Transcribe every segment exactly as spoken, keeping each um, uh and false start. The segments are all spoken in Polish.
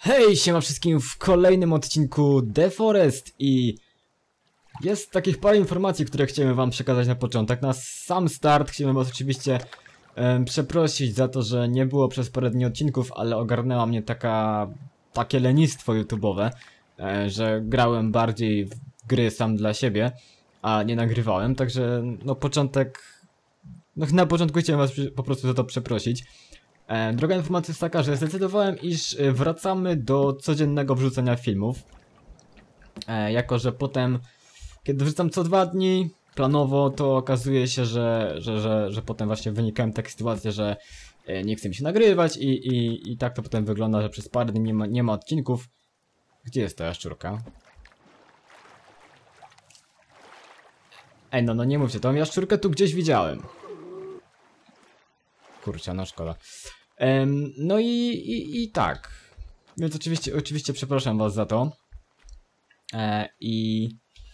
Hej, siema wszystkim w kolejnym odcinku The Forest i jest takich parę informacji, które chciałem wam przekazać na początek. Na sam start chciałem was oczywiście um, przeprosić za to, że nie było przez parę dni odcinków, ale ogarnęła mnie taka, takie lenistwo YouTube'owe, e, że grałem bardziej w gry sam dla siebie, a nie nagrywałem, także no początek, no na początku chciałem was po prostu za to przeprosić. E, druga informacja jest taka, że zdecydowałem, iż wracamy do codziennego wrzucania filmów. E, jako, że potem, kiedy wrzucam co dwa dni, planowo, to okazuje się, że, że, że, że potem właśnie wynikają takie sytuacje, że e, nie chce mi się nagrywać i, i, i tak to potem wygląda, że przez parę dni nie ma, nie ma odcinków. Gdzie jest ta jaszczurka? Ej, no, no nie mówcie, tą jaszczurkę tu gdzieś widziałem. Kurczę, no szkoda. Um, no i, i, i tak. Więc oczywiście, oczywiście przepraszam was za to. E, I...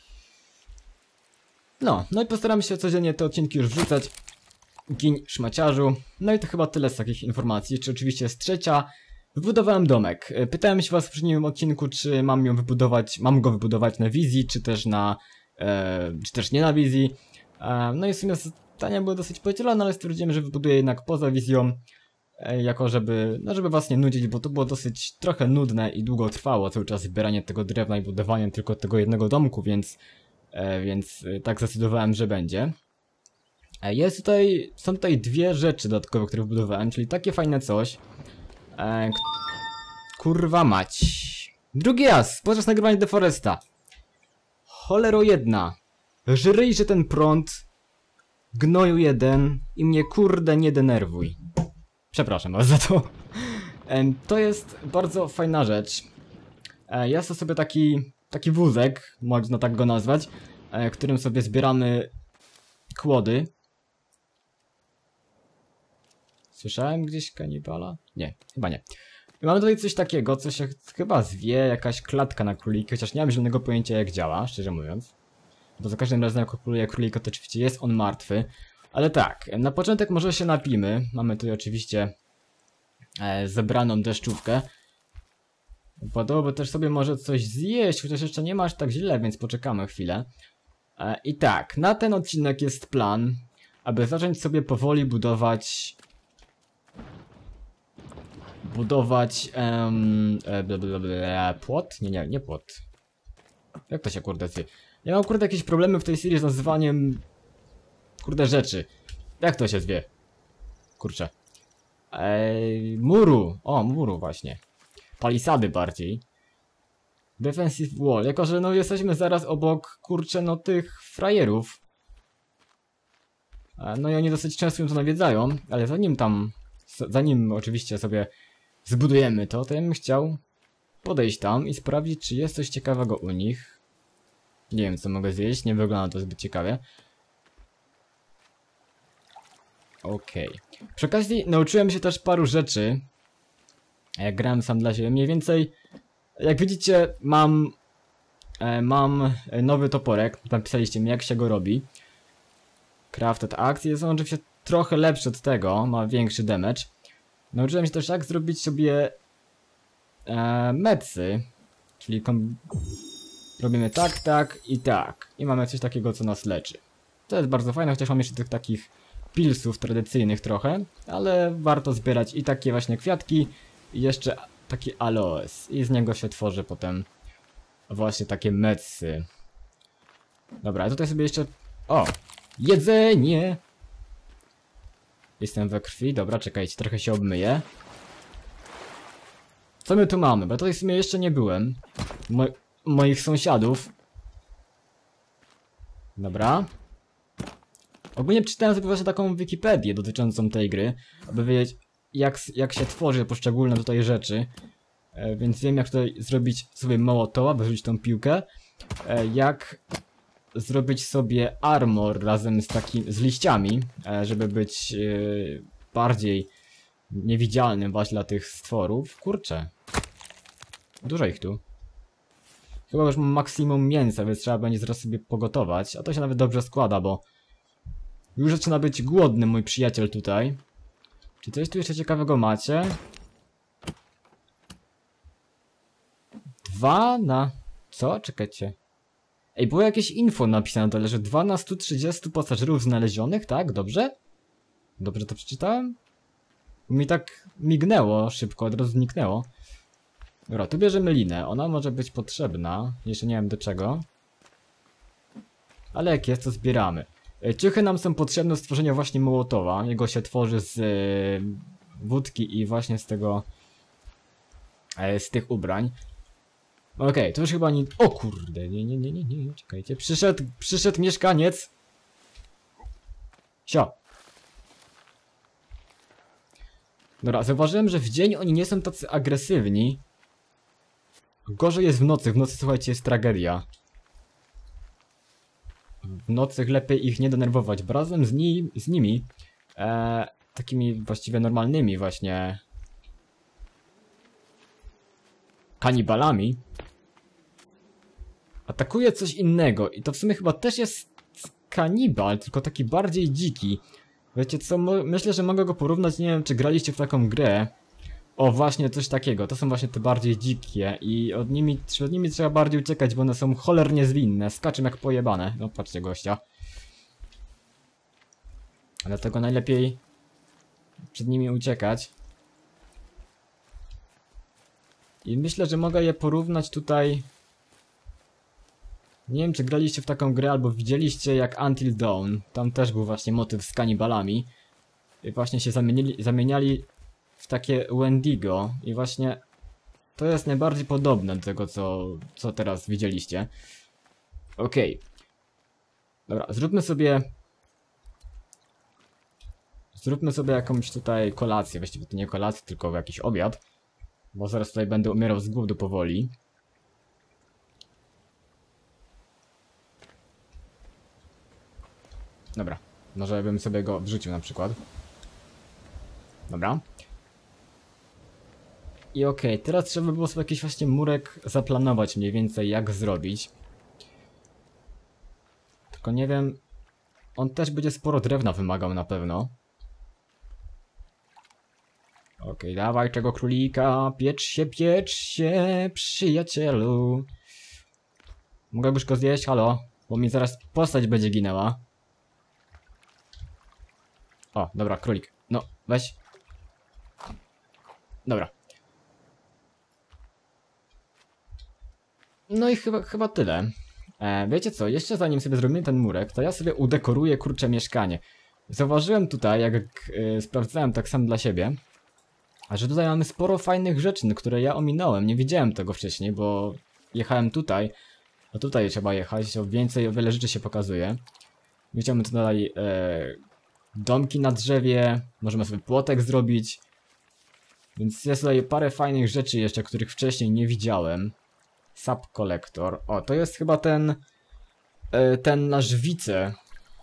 No, no i postaram się codziennie te odcinki już wrzucać. Gin szmaciarzu. No i to chyba tyle z takich informacji. Czy oczywiście jest trzecia. Wybudowałem domek. Pytałem się was w poprzednim odcinku, czy mam ją wybudować, mam go wybudować na wizji, czy też na... E, czy też nie na wizji. E, no i w sumie pytania były dosyć podzielone, ale stwierdziłem, że wybuduję jednak poza wizją, e, jako żeby, no żeby was nie nudzić, bo to było dosyć trochę nudne i długo trwało cały czas zbieranie tego drewna i budowanie tylko tego jednego domku, więc, e, więc e, tak zdecydowałem, że będzie. E, jest tutaj, są tutaj dwie rzeczy dodatkowe, które wybudowałem, czyli takie fajne coś. E, kurwa mać. Drugi raz, podczas nagrywania The Foresta. Cholero jedna. Żryjże ten prąd. Gnoju jeden i mnie kurde nie denerwuj. Przepraszam was za to. To jest bardzo fajna rzecz. Jest to sobie taki, taki wózek, można tak go nazwać, którym sobie zbieramy kłody. Słyszałem gdzieś kanibala? Nie, chyba nie. I mamy tutaj coś takiego, co się chyba zwie, jakaś klatka na króliki, chociaż nie mam żadnego pojęcia jak działa, szczerze mówiąc. Bo za każdym razem jak kupuje królika, to oczywiście jest on martwy. Ale tak, na początek może się napijmy. Mamy tutaj oczywiście e, zebraną deszczówkę. Podobno też sobie może coś zjeść, chociaż jeszcze nie ma aż tak źle, więc poczekamy chwilę. E, I tak, na ten odcinek jest plan, aby zacząć sobie powoli budować... Budować... Um, e, bla, bla, bla, płot? Nie, nie, nie płot. Jak to się kurde zje? Ja mam kurde jakieś problemy w tej serii z nazywaniem kurde rzeczy. Jak to się zwie? Kurczę. Eee, muru. O, muru właśnie. Palisady bardziej. Defensive wall. Jako, że no jesteśmy zaraz obok kurczę no tych frajerów. E, no i oni dosyć często ją to nawiedzają, ale zanim tam, zanim oczywiście sobie zbudujemy to, to ja bym chciał podejść tam i sprawdzić, czy jest coś ciekawego u nich. Nie wiem, co mogę zjeść, nie wygląda to zbyt ciekawie. Okej. Okay. Przy okazji nauczyłem się też paru rzeczy. Jak grałem sam dla siebie. Mniej więcej, jak widzicie, mam e, mam nowy toporek. Napisaliście mi, jak się go robi. Crafted Axe. Jest on oczywiście trochę lepszy od tego. Ma większy damage. Nauczyłem się też, jak zrobić sobie e, medsy. Czyli kom... Robimy tak, tak i tak. I mamy coś takiego, co nas leczy. To jest bardzo fajne, chociaż mam jeszcze tych takich pilsów tradycyjnych trochę. Ale warto zbierać i takie właśnie kwiatki. I jeszcze taki aloes. I z niego się tworzy potem właśnie takie medsy. Dobra, tutaj sobie jeszcze... O! Jedzenie! Jestem we krwi. Dobra, czekajcie, trochę się obmyję. Co my tu mamy? Bo tutaj w sumie jeszcze nie byłem. Mo moich sąsiadów. Dobra. Ogólnie przeczytałem sobie właśnie taką Wikipedię dotyczącą tej gry, aby wiedzieć jak, jak się tworzy poszczególne tutaj rzeczy. E, więc wiem, jak tutaj zrobić sobie mołotowa, wyrzucić tą piłkę. E, jak zrobić sobie armor razem z takim, z liściami, e, żeby być e, bardziej niewidzialnym właśnie dla tych stworów. Kurczę. Dużo ich tu. Chyba już mam maksimum mięsa, więc trzeba będzie zaraz sobie pogotować. A to się nawet dobrze składa, bo już zaczyna być głodny mój przyjaciel tutaj. Czy coś tu jeszcze ciekawego macie? dwa na... Co? Czekajcie. Ej, było jakieś info napisane na dole, że dwa na sto trzydzieści pasażerów znalezionych, tak? Dobrze? Dobrze to przeczytałem? Mi tak mignęło szybko, od razu zniknęło. Dobra, tu bierzemy linę. Ona może być potrzebna. Jeszcze nie wiem do czego. Ale jak jest, to zbieramy. Ciuchy nam są potrzebne do stworzenia właśnie Mołotowa. Jego się tworzy z yy, wódki i właśnie z tego... Yy, z tych ubrań. Okej, okay, to już chyba nie... O kurde, nie, nie, nie, nie, nie, czekajcie. Przyszedł, przyszedł mieszkaniec. Sio. Dobra, zauważyłem, że w dzień oni nie są tacy agresywni. Gorzej jest w nocy. W nocy, słuchajcie, jest tragedia. W nocy lepiej ich nie denerwować. Bo razem z, ni z nimi, e, takimi właściwie normalnymi właśnie kanibalami, atakuje coś innego. I to w sumie chyba też jest kanibal, tylko taki bardziej dziki. Wiecie co, myślę, że mogę go porównać, nie wiem czy graliście w taką grę. O właśnie coś takiego, to są właśnie te bardziej dzikie i od nimi, przed nimi trzeba bardziej uciekać, bo one są cholernie zwinne, skaczą jak pojebane. No patrzcie gościa. Dlatego najlepiej przed nimi uciekać. I myślę, że mogę je porównać tutaj. Nie wiem czy graliście w taką grę albo widzieliście jak Until Dawn. Tam też był właśnie motyw z kanibalami. I właśnie się zamienili, zamieniali w takie Wendigo. I właśnie to jest najbardziej podobne do tego co, co teraz widzieliście. Okej. Okay. Dobra, zróbmy sobie... Zróbmy sobie jakąś tutaj kolację. Właściwie to nie kolację, tylko jakiś obiad. Bo zaraz tutaj będę umierał z głodu powoli. Dobra, może bym sobie go wrzucił na przykład. Dobra. I okej, okay, teraz trzeba było sobie jakiś właśnie murek zaplanować mniej więcej jak zrobić. Tylko nie wiem... On też będzie sporo drewna wymagał na pewno. Okej, okay, dawaj tego królika, piecz się, piecz się, przyjacielu. Mogę już go zjeść? Halo? Bo mi zaraz postać będzie ginęła. O, dobra, królik. No, weź. Dobra. No i chyba, chyba tyle. E, wiecie co, jeszcze zanim sobie zrobimy ten murek, to ja sobie udekoruję kurcze mieszkanie. Zauważyłem tutaj, jak e, sprawdzałem tak sam dla siebie, że tutaj mamy sporo fajnych rzeczy, które ja ominąłem. Nie widziałem tego wcześniej, bo jechałem tutaj. A tutaj trzeba jechać, o więcej, o wiele rzeczy się pokazuje. Widzimy tutaj e, domki na drzewie, możemy sobie płotek zrobić. Więc jest tutaj parę fajnych rzeczy jeszcze, których wcześniej nie widziałem. Sub Collector. O, to jest chyba ten e, ten nasz wice,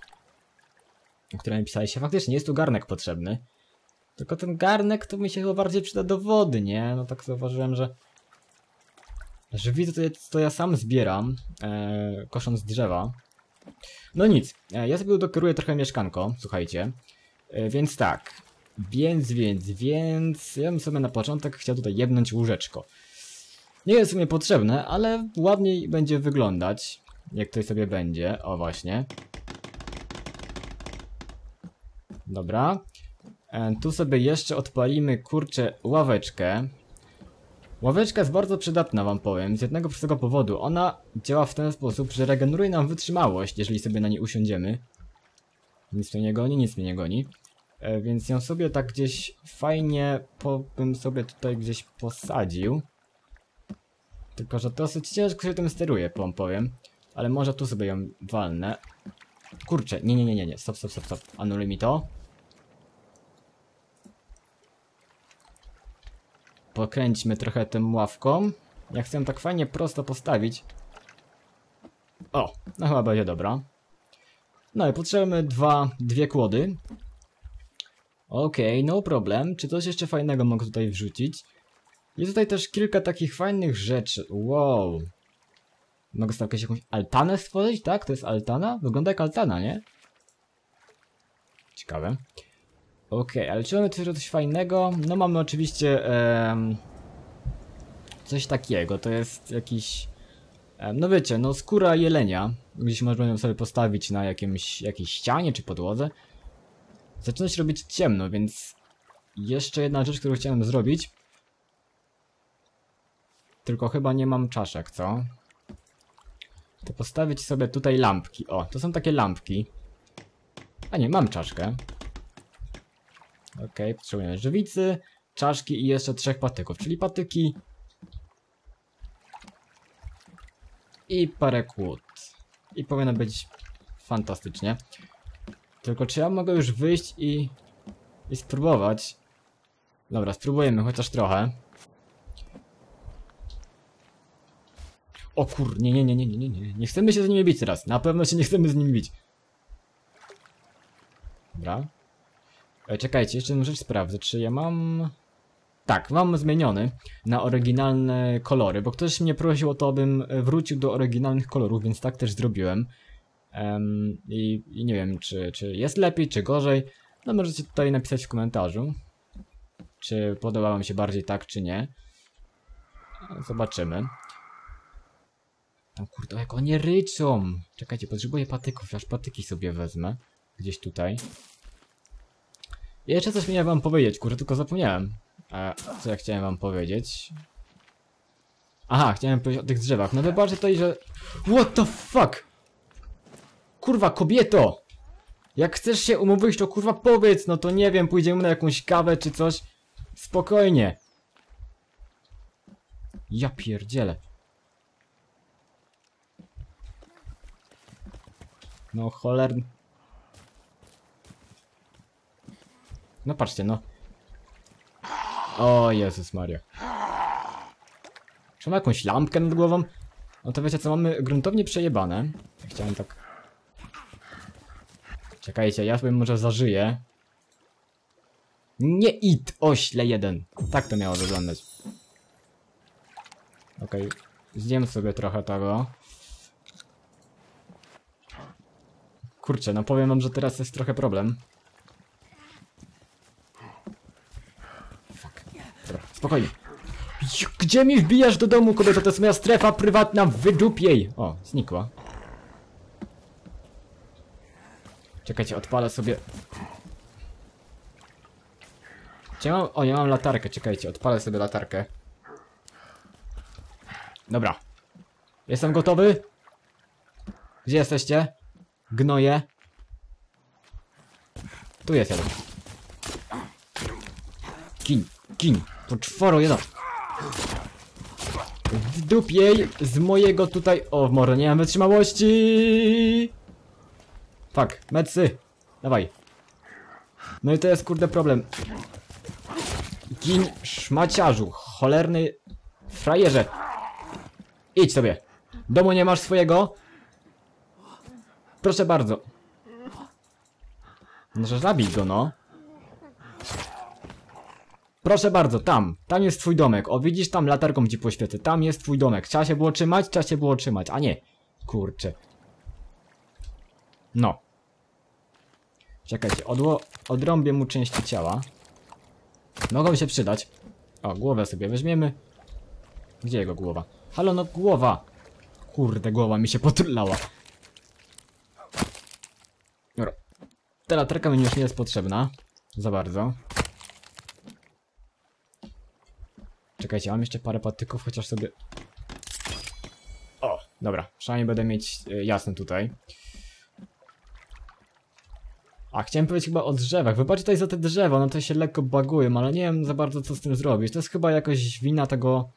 o którym napisaliście. Faktycznie jest tu garnek potrzebny. Tylko ten garnek to mi się chyba bardziej przyda do wody, nie? No tak zauważyłem, że że widzę to, to ja sam zbieram, e, kosząc drzewa. No nic, e, ja sobie udekoruję trochę mieszkanko, słuchajcie. E, więc tak, więc, więc, więc, ja bym sobie na początek chciał tutaj jebnąć łóżeczko. Nie jest w sumie potrzebne, ale ładniej będzie wyglądać, jak to sobie będzie, o właśnie. Dobra. E, tu sobie jeszcze odpalimy, kurczę, ławeczkę. Ławeczka jest bardzo przydatna, wam powiem, z jednego prostego powodu. Ona działa w ten sposób, że regeneruje nam wytrzymałość, jeżeli sobie na niej usiądziemy. Nic mnie nie goni, nic mnie nie goni. E, więc ją sobie tak gdzieś fajnie po, bym sobie tutaj gdzieś posadził. Tylko, że dosyć ciężko się tym steruje, wam powiem. Ale może tu sobie ją walnę. Kurczę, nie, nie, nie, nie, nie, stop, stop, stop, stop. Anuluj mi to. Pokręćmy trochę tym ławką. Ja chcę ją tak fajnie prosto postawić. O, no chyba będzie dobra. No i potrzebujemy dwa, dwie kłody. Okej, okay, no problem. Czy coś jeszcze fajnego mogę tutaj wrzucić? Jest tutaj też kilka takich fajnych rzeczy. Wow. Mogę sobie jakąś, jakąś altanę stworzyć, tak? To jest altana? Wygląda jak altana, nie? Ciekawe. Okej, okay, ale czy mamy coś fajnego? No mamy oczywiście em, coś takiego, to jest jakiś... No wiecie, no skóra jelenia. Gdzieś można ją sobie postawić na jakimś, jakiejś ścianie czy podłodze. Zaczyna się robić ciemno, więc... Jeszcze jedna rzecz, którą chciałem zrobić. Tylko chyba nie mam czaszek, co? To postawić sobie tutaj lampki. O, to są takie lampki. A nie, mam czaszkę. Okej, okay, potrzebujemy żywicy, czaszki i jeszcze trzech patyków, czyli patyki i parę kłód. I powinno być fantastycznie. Tylko czy ja mogę już wyjść i, i spróbować? Dobra, spróbujemy chociaż trochę. O kur... Nie, nie, nie, nie, nie, nie, nie chcemy się z nimi bić teraz. Na pewno się nie chcemy z nimi bić. Dobra. E, czekajcie, jeszcze jedną rzecz sprawdzę, czy ja mam... Tak, mam zmieniony na oryginalne kolory, bo ktoś mnie prosił o to, abym wrócił do oryginalnych kolorów, więc tak też zrobiłem. Um, i, I nie wiem, czy, czy jest lepiej, czy gorzej. No możecie tutaj napisać w komentarzu, czy podoba wam się bardziej tak, czy nie. Zobaczymy. O kurde, jak oni ryczą. Czekajcie, potrzebuję patyków, aż patyki sobie wezmę. Gdzieś tutaj. I jeszcze coś miałem wam powiedzieć, kurde, tylko zapomniałem. E, co ja chciałem wam powiedzieć? Aha, chciałem powiedzieć o tych drzewach. No wybaczcie tutaj, że... What the fuck? Kurwa, kobieto! Jak chcesz się umówić, to kurwa powiedz, no to nie wiem, pójdziemy na jakąś kawę czy coś. Spokojnie. Ja pierdzielę. No cholerny. No patrzcie, no. O Jezus Maria. Czy mam jakąś lampkę nad głową? No to wiecie co, mamy gruntownie przejebane. Chciałem tak... Czekajcie, ja sobie może zażyję. Nie idź, ośle jeden. Tak to miało wyglądać. Okej, okay. Zjem sobie trochę tego. Kurczę, no powiem wam, że teraz jest trochę problem. Fuck. Dobra, spokojnie. Gdzie mi wbijasz do domu, kobieto? To jest moja strefa prywatna, wydup jej! O, znikła. Czekajcie, odpalę sobie... Czy ja mam... O, ja mam latarkę, czekajcie, odpalę sobie latarkę. Dobra. Jestem gotowy? Gdzie jesteście? Gnoje. Tu jest jeden. Gin, gin. Poczworo jeden. Wdup jej z mojego tutaj... O, może nie mam wytrzymałości. Fuck, medsy. Dawaj. No i to jest kurde problem. Gin, szmaciarzu. Cholerny frajerze. Idź sobie. Domu nie masz swojego? Proszę bardzo. No, że zabij go, no. Proszę bardzo, tam. Tam jest twój domek. O, widzisz, tam latarką ci poświecę. Tam jest twój domek. Trzeba się było trzymać? Trzeba się było trzymać. A nie. Kurczę. No. Czekajcie, odło odrąbię mu części ciała. Mogą się przydać. O, głowę sobie weźmiemy. Gdzie jego głowa? Halo, no głowa. Kurde, głowa mi się poturlała. Dobra. Ta latarka mi już nie jest potrzebna. Za bardzo. Czekajcie, mam jeszcze parę patyków, chociaż sobie... O, dobra. Przynajmniej będę mieć y, jasno tutaj. A, chciałem powiedzieć chyba o drzewach. Wybaczcie tutaj za te drzewa, no to się lekko baguję, ale nie wiem za bardzo co z tym zrobić. To jest chyba jakoś wina tego...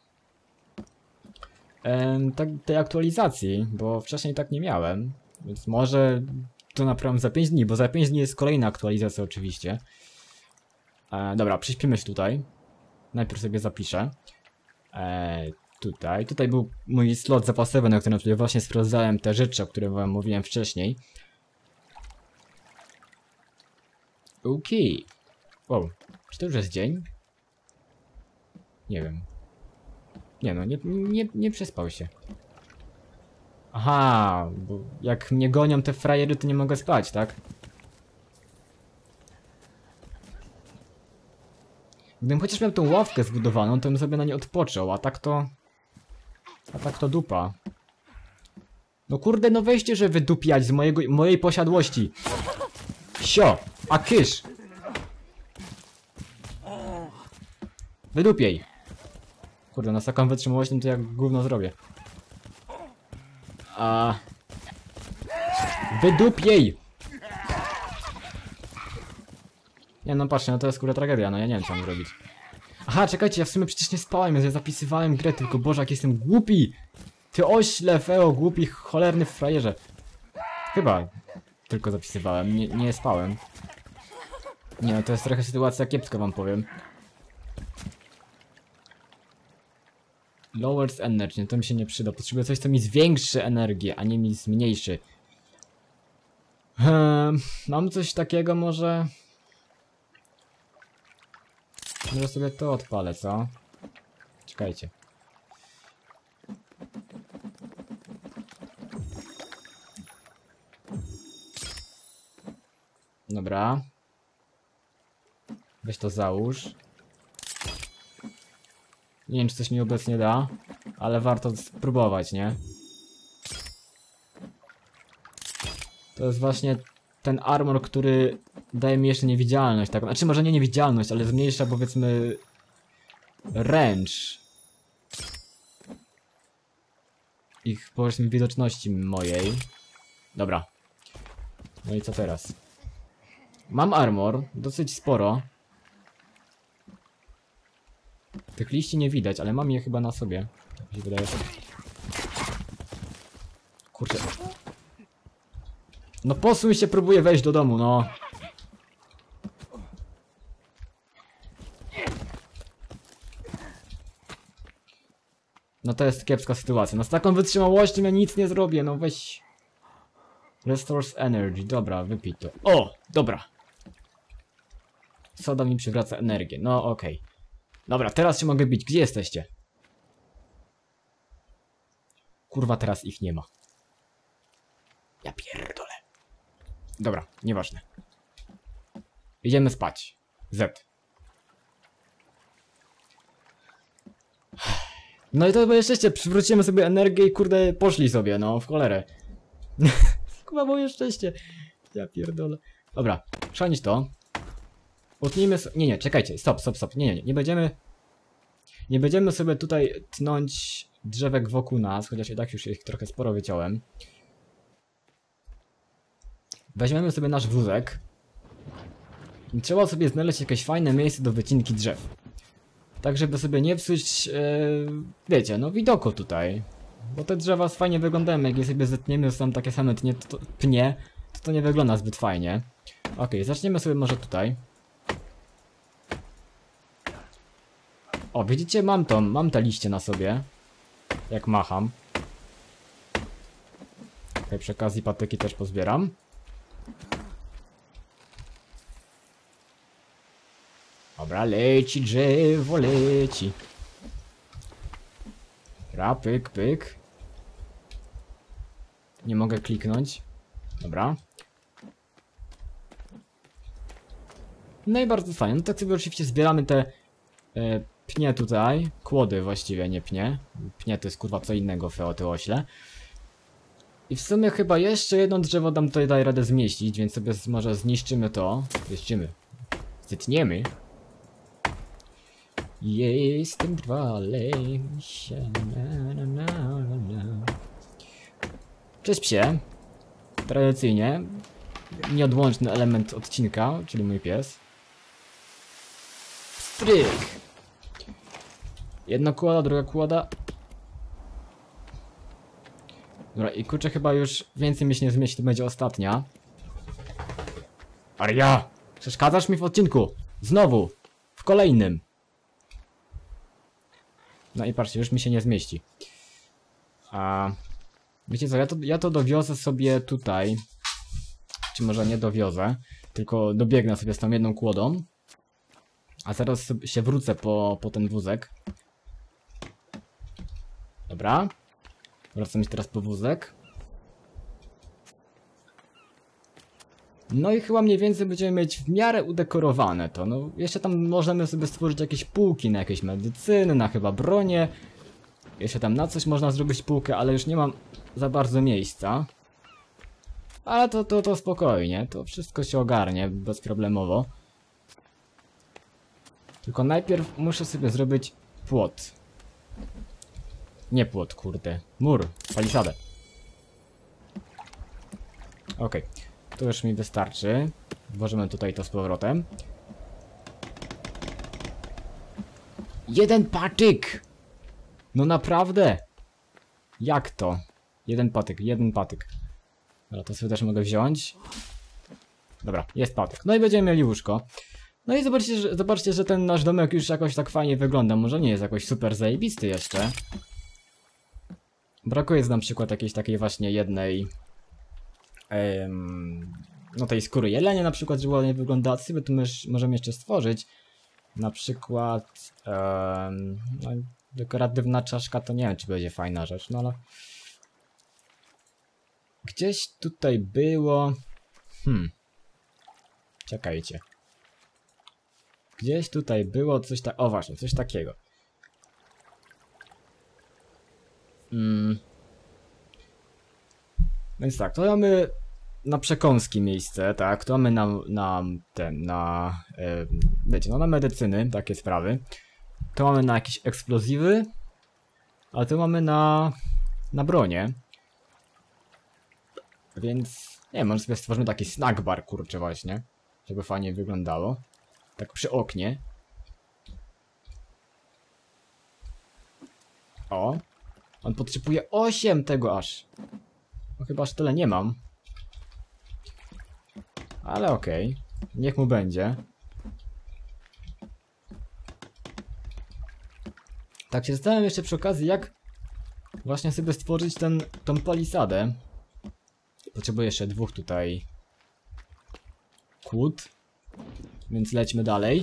Em, tak, tej aktualizacji, bo wcześniej tak nie miałem. Więc może to naprawiam za pięć dni, bo za pięć dni jest kolejna aktualizacja oczywiście. E, dobra, przyśpimy się tutaj. Najpierw sobie zapiszę. E, tutaj. Tutaj był mój slot zapasowy, na którym tutaj właśnie sprawdzałem te rzeczy, o których wam mówiłem wcześniej. Okej. Okay. Wow. Czy to już jest dzień? Nie wiem. Nie no, nie, nie, nie przespał się. Aha, bo jak mnie gonią te frajery, to nie mogę spać, tak? Gdybym chociaż miał tą ławkę zbudowaną, to bym sobie na nie odpoczął, a tak to... A tak to dupa. No kurde, no weźcie, że wydupiać z mojego, mojej posiadłości. Sio, a kysz. Wydupiej. Kurde, na taką wytrzymałość, no to jak gówno zrobię. A... Wydupiej! Nie no patrzcie, no to jest kurde tragedia, no ja nie wiem co mam zrobić. Aha, czekajcie, ja w sumie przecież nie spałem, ja zapisywałem grę, tylko Boże, jak jestem głupi! Ty ośle, feo, głupi, cholerny frajerze. Chyba tylko zapisywałem, nie, nie spałem. Nie no, to jest trochę sytuacja kiepska, wam powiem. Lowers energy, to mi się nie przyda. Potrzebuję coś, co mi zwiększy energię, a nie mi zmniejszy. Hmm, mam coś takiego może... Może sobie to odpalę, co? Czekajcie. Dobra. Weź to załóż. Nie wiem, czy coś mi obecnie da, ale warto spróbować, nie? To jest właśnie ten armor, który daje mi jeszcze niewidzialność, tak? Znaczy może nie niewidzialność, ale zmniejsza, powiedzmy, range ich, powiedzmy, widoczności mojej. Dobra. No i co teraz? Mam armor, dosyć sporo. Tych liści nie widać, ale mam je chyba na sobie. Tak mi się wydaje. Kurczę. No posuń się, próbuję wejść do domu, no. No to jest kiepska sytuacja. No z taką wytrzymałością ja nic nie zrobię, no weź. Restores energy, dobra, wypij to. O, dobra. Soda mi przywraca energię, no okej. Okay. Dobra, teraz się mogę bić. Gdzie jesteście? Kurwa, teraz ich nie ma. Ja pierdolę. Dobra, nieważne. Idziemy spać. Z. No i to bo jeszcze przywrócimy sobie energię i kurde poszli sobie, no w cholerę. Kurwa, moje szczęście. Ja pierdolę. Dobra, przenieść to. Utnijmy so... Nie, nie, czekajcie, stop, stop, stop. Nie, nie, nie, nie będziemy... Nie będziemy sobie tutaj tnąć drzewek wokół nas, chociaż i tak już ich trochę sporo wyciąłem. Weźmiemy sobie nasz wózek. I trzeba sobie znaleźć jakieś fajne miejsce do wycinki drzew. Tak, żeby sobie nie psuć, yy, wiecie, no widoku tutaj. Bo te drzewa fajnie wyglądają, jak je sobie zetniemy, są takie same tnie, to, pnie, to to nie wygląda zbyt fajnie. Ok, zaczniemy sobie może tutaj. O, widzicie, mam to, mam te liście na sobie. Jak macham. Okej, przy okazji patyki też pozbieram. Dobra, leci drzewo, leci. Dobra, pyk, pyk. Nie mogę kliknąć. Dobra. No i bardzo fajnie. No tak sobie oczywiście zbieramy te e, pnie tutaj. Kłody właściwie, nie pnie. Pnie to jest kurwa co innego, feo, ty ośle. I w sumie chyba jeszcze jedno drzewo dam tutaj daj radę zmieścić, więc sobie może zniszczymy to. Zniszczymy. Zetniemy. Jestem drwalem. Cześć psie. Tradycyjnie nieodłączny element odcinka, czyli mój pies. Stryk. Jedna kłada, druga kłada. Dobra, i kurczę, chyba już więcej mi się nie zmieści, to będzie ostatnia. Aria! Przeszkadzasz mi w odcinku! Znowu! W kolejnym! No i patrzcie, już mi się nie zmieści. A... Wiecie co, ja to, ja to dowiozę sobie tutaj. Czy może nie dowiozę, tylko dobiegnę sobie z tą jedną kłodą. A zaraz sobie się wrócę po, po ten wózek. Dobra. Wracam teraz po wózek. No i chyba mniej więcej będziemy mieć w miarę udekorowane to. No jeszcze tam możemy sobie stworzyć jakieś półki na jakieś medycyny, na chyba bronie. Jeszcze tam na coś można zrobić półkę, ale już nie mam za bardzo miejsca. Ale to, to, to spokojnie, to wszystko się ogarnie bezproblemowo. Tylko najpierw muszę sobie zrobić płot. Nie płot, kurde. Mur, palisadę. Okej, okay. To już mi wystarczy. Włożymy tutaj to z powrotem. Jeden patyk! No naprawdę! Jak to? Jeden patyk, jeden patyk. Dobra, to sobie też mogę wziąć. Dobra, jest patyk. No i będziemy mieli łóżko. No i zobaczcie, że, zobaczcie, że ten nasz domek już jakoś tak fajnie wygląda. Może nie jest jakoś super zajebisty jeszcze. Brakuje na przykład jakiejś takiej właśnie jednej... Em, no tej skóry jelenia na przykład, żeby ładnie wyglądała. Co sobie tu możemy jeszcze stworzyć? Na przykład... Um, no, dekoratywna czaszka to nie wiem, czy będzie fajna rzecz, no ale... Gdzieś tutaj było... Hmm... Czekajcie. Gdzieś tutaj było coś tak... O właśnie, coś takiego. Hmm... Więc tak, to mamy na przekąski miejsce, tak, to mamy na, na ten, na, e, wiecie, no na medycyny, takie sprawy. To mamy na jakieś eksplozywy, a to mamy na, na bronię. Więc, nie wiem, może sobie stworzymy taki snack bar, kurczę, właśnie, żeby fajnie wyglądało. Tak przy oknie. O, on potrzebuje osiem tego aż. No chyba aż tyle nie mam. Ale okej. Okay. Niech mu będzie. Tak się zastanawiam jeszcze przy okazji, jak właśnie sobie stworzyć ten, tą palisadę. Potrzebuję jeszcze dwóch tutaj kłód. Więc lećmy dalej.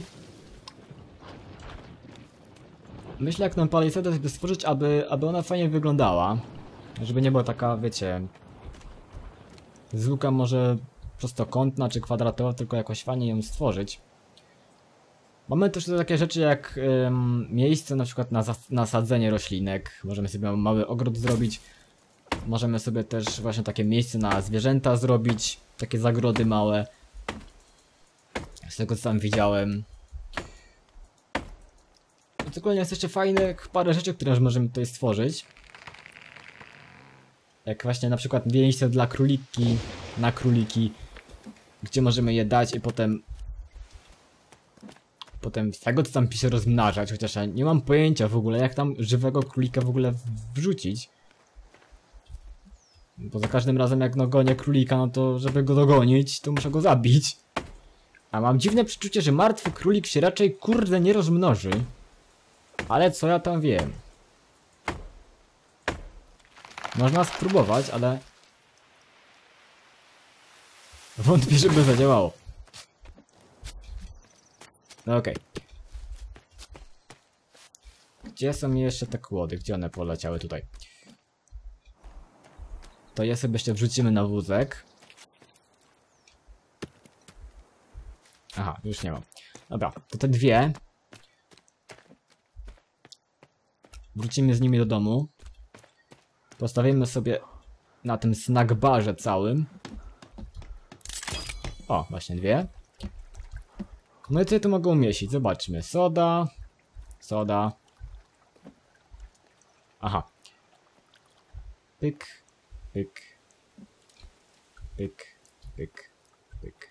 Myślę, jak tą palisadę sobie stworzyć, aby, aby ona fajnie wyglądała. Żeby nie była taka, wiecie... z łuka może prostokątna czy kwadratowa, tylko jakoś fajnie ją stworzyć. Mamy też tutaj takie rzeczy jak ym, miejsce na przykład na nasadzenie roślinek. Możemy sobie mały ogród zrobić. Możemy sobie też właśnie takie miejsce na zwierzęta zrobić. Takie zagrody małe. Z tego co tam widziałem. I tylko jest jeszcze fajnych parę rzeczy, które możemy tutaj stworzyć. Jak właśnie na przykład miejsce dla króliki, na króliki, gdzie możemy je dać i potem Potem z tego co tam pisze rozmnażać, chociaż ja nie mam pojęcia w ogóle jak tam żywego królika w ogóle wrzucić. Bo za każdym razem jak no gonię królika, no to żeby go dogonić, to muszę go zabić. A mam dziwne przeczucie, że martwy królik się raczej kurde nie rozmnoży. Ale co ja tam wiem. Można spróbować, ale... wątpię, żeby zadziałało. No okej. Okay. Gdzie są jeszcze te kłody? Gdzie one poleciały? Tutaj. To je sobie jeszcze wrzucimy na wózek. Aha, już nie mam. Dobra, to te dwie. Wrócimy z nimi do domu. Postawimy sobie na tym snack barze całym. O, właśnie dwie. No i co ja tu mogę umieścić? Zobaczmy. Soda. Soda. Aha. Pyk. Pyk. Pyk. Pyk. Pyk.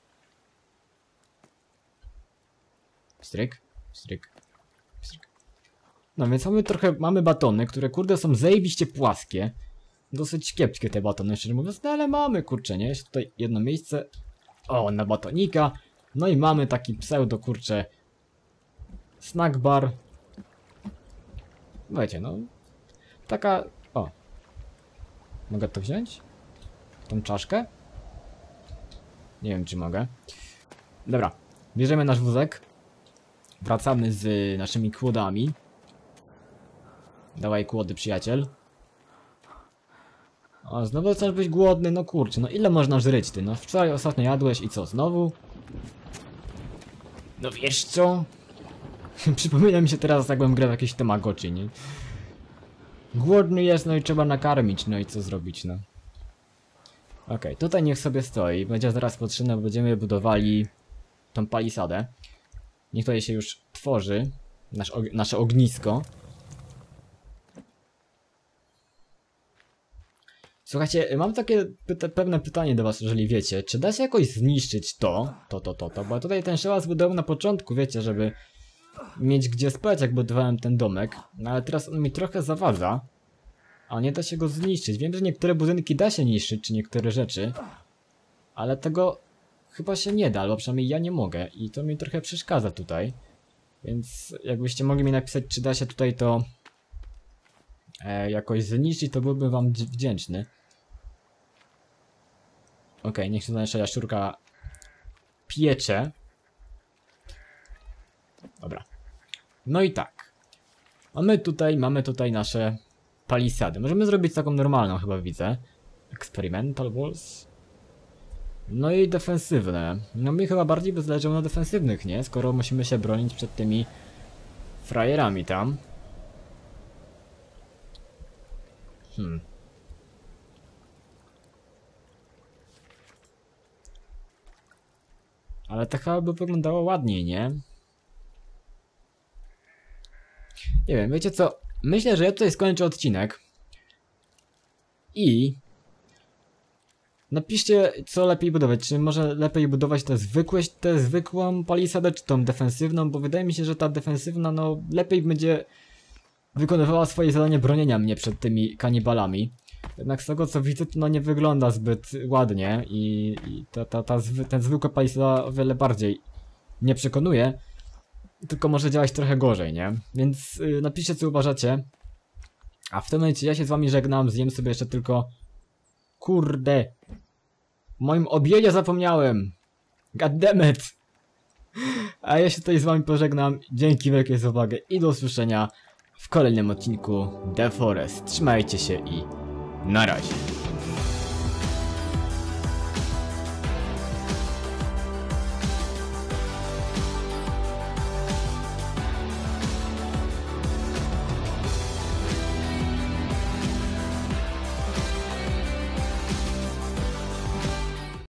Stryk. Stryk. Stryk. No więc mamy trochę, mamy batony, które kurde są zajebiście płaskie. Dosyć kiepskie te batony, szczerze mówiąc, no ale mamy, kurczę, nie? Jest tutaj jedno miejsce. O, na batonika. No i mamy taki pseudo, kurczę, snack bar. Wiecie, no. Taka, o. Mogę to wziąć? Tą czaszkę? Nie wiem, czy mogę. Dobra, bierzemy nasz wózek. Wracamy z naszymi kłodami. Dawaj kłody, przyjaciel. O, znowu chcesz być głodny? No kurczę, no ile można żryć ty? No wczoraj ostatnio jadłeś i co, znowu? No wiesz co? Przypomina mi się teraz, jakbym grał w jakieś Tamagotchi, nie? Głodny jest, no i trzeba nakarmić, no i co zrobić, no. Okej, okay, tutaj niech sobie stoi, będzie zaraz potrzebne, bo będziemy budowali tą palisadę. Niech tutaj się już tworzy nasz, og nasze ognisko. Słuchajcie, mam takie pyta pewne pytanie do was, jeżeli wiecie, czy da się jakoś zniszczyć to, to, to, to, to, bo tutaj ten szałas zbudowałem na początku, wiecie, żeby mieć gdzie spać, jak budowałem ten domek, no ale teraz on mi trochę zawadza, a nie da się go zniszczyć. Wiem, że niektóre budynki da się niszczyć, czy niektóre rzeczy, ale tego chyba się nie da, albo przynajmniej ja nie mogę i to mi trochę przeszkadza tutaj, więc jakbyście mogli mi napisać, czy da się tutaj to e, jakoś zniszczyć, to byłbym wam wdzięczny. Okej, okay, niech się nasza jaszczurka piecze. Dobra. No i tak. Mamy tutaj, mamy tutaj nasze palisady. Możemy zrobić taką normalną, chyba widzę. Experimental walls. No i defensywne. No mi chyba bardziej by zależało na defensywnych, nie? Skoro musimy się bronić przed tymi frajerami tam. Hmm. Ale to chyba by wyglądało ładniej, nie? Nie wiem, wiecie co? Myślę, że ja tutaj skończę odcinek. I... napiszcie, co lepiej budować. Czy może lepiej budować te zwykłe, tę zwykłą palisadę, czy tą defensywną? Bo wydaje mi się, że ta defensywna, no, lepiej będzie wykonywała swoje zadanie bronienia mnie przed tymi kanibalami. Jednak z tego, co widzę, to no nie wygląda zbyt ładnie i, i ta, ta, ta, zwy, ten zwykła palisada o wiele bardziej nie przekonuje. Tylko może działać trochę gorzej, nie? Więc yy, napiszcie, co uważacie. A w tym momencie ja się z wami żegnam, zjem sobie jeszcze tylko... Kurde! W moim obiedzie zapomniałem! Goddammit! A ja się tutaj z wami pożegnam. Dzięki wielkie za uwagę i do usłyszenia w kolejnym odcinku The Forest. Trzymajcie się i na razie.